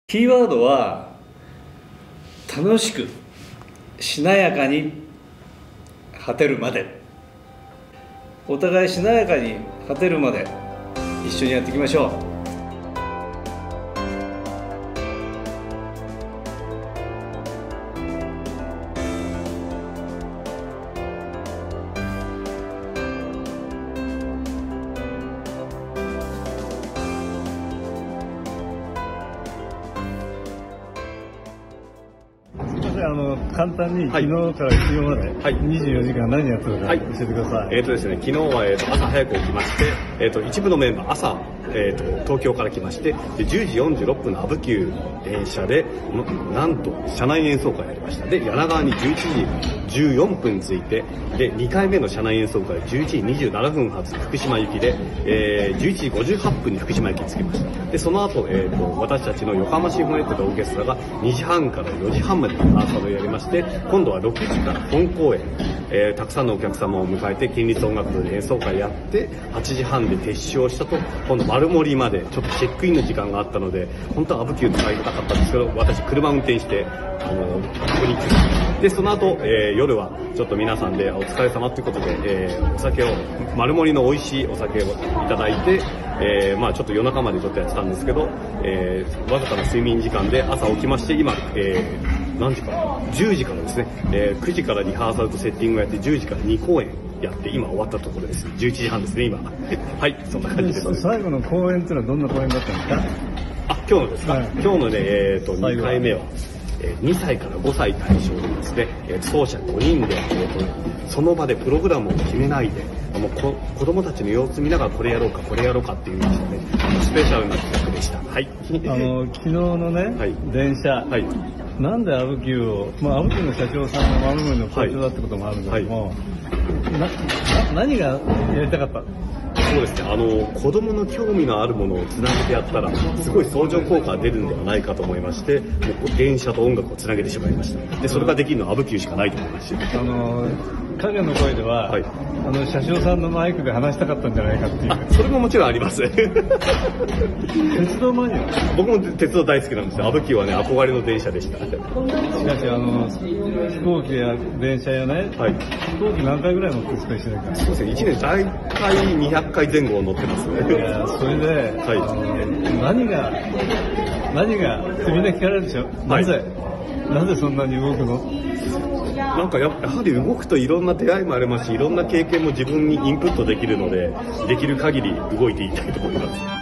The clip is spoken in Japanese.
キーワードは楽しくしなやかに果てるまで。お互いしなやかに果てるまで一緒にやっていきましょう。 簡単に昨日から昨日まで24時間何やってたか教えてください。 ですね、昨日は朝早く起きまして、一部のメンバー朝、東京から来まして、で10時46分の阿武急電車でなんと車内演奏会やりました。で柳川に11時14分着いて、で2回目の車内演奏会11時27分発福島行きで、11時58分に福島駅に着きました。でその後、私たちの横浜シンフォニックオーケストラが2時半から4時半までリハーサルをやりまして、今度は6時から本公演、たくさんのお客様を迎えて県立音楽堂で演奏会やって8時半で撤収したと、今度丸森までちょっとチェックインの時間があったので、本当は阿武急使いたかったんですけど、私車運転してここに来ました。でその後、夜はちょっと皆さんでお疲れ様ということで、お酒を丸森の美味しいお酒をいただいて、ちょっと夜中までちょっとやってたんですけど、わずかな睡眠時間で朝起きまして、今、何時か10時からですね、9時からリハーサルとセッティングをやって10時から2公演やって今終わったところです。11時半ですね今はい、そんな感じです。 最後の公演っていうのはどんな公演だったんですか？ 今日のですか、今日のね、2回目は2歳から5歳対象でですね、奏者5人で、その場でプログラムを決めないで、子供たちの様子見ながらこれやろうかこれやろうかっていうですね、スペシャルな企画でした。はい昨日のね、電車、なんで阿武急を、阿武急の社長さんが丸森の校長だってこともあるんだけども、何がやりたかった？ そうですね、子供の興味のあるものをつなげてやったらすごい相乗効果が出るんではないかと思いまして、もう電車と音楽をつなげてしまいました。でそれができるのは阿武急しかないと思いました。 影の声では、車掌さんのマイクで話したかったんじゃないかっていう。 それももちろんあります鉄道マニア？ 僕も鉄道大好きなんですよ。阿武急はね憧れの電車でした。しかし飛行機や電車やね、飛行機何回ぐらい乗ってスペシャルか？ そうですね、1年大体200回前後乗ってますね。 いやそれで、何がってみんな聞かれるでしょ。なぜそんなに動くの？ なんかやはり動くといろんな出会いもありますし、いろんな経験も自分にインプットできるので、できる限り動いていきたいと思います。